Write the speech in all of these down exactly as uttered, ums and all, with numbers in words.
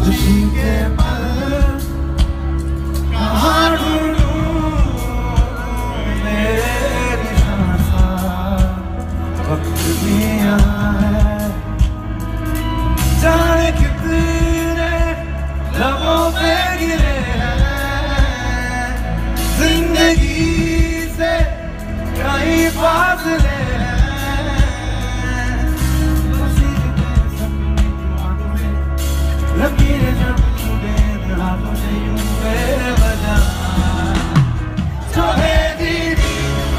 खुशी के पल कहाँ ढूंढूं मेरी सांसा, वक्त भी यहाँ है जाने कितने लबों पे गिरे हैं, जिंदगी से कहीं फासले लकीरें जब छूटे हाथों से यूं बेवजह जो है दीदी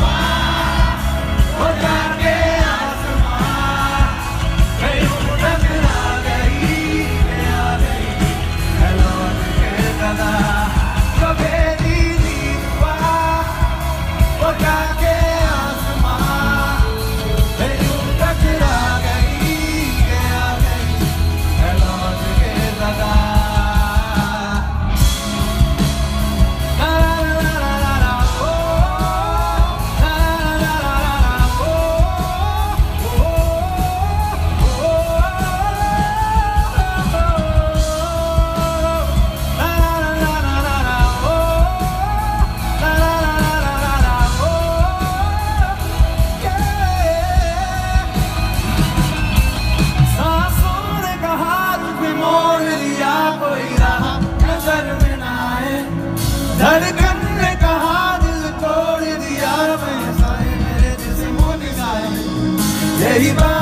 वो जाके आसमां मैं यूं टकरा गई आ गई है लौट के सदा जो है दीदी वो जाके आसमां मैं यूं टकरा गई आ गई है लौट के सदा। धड़कन ने कहा दिल तोड़ दिया मैं साए मेरे जिस्म निगाहे यही बात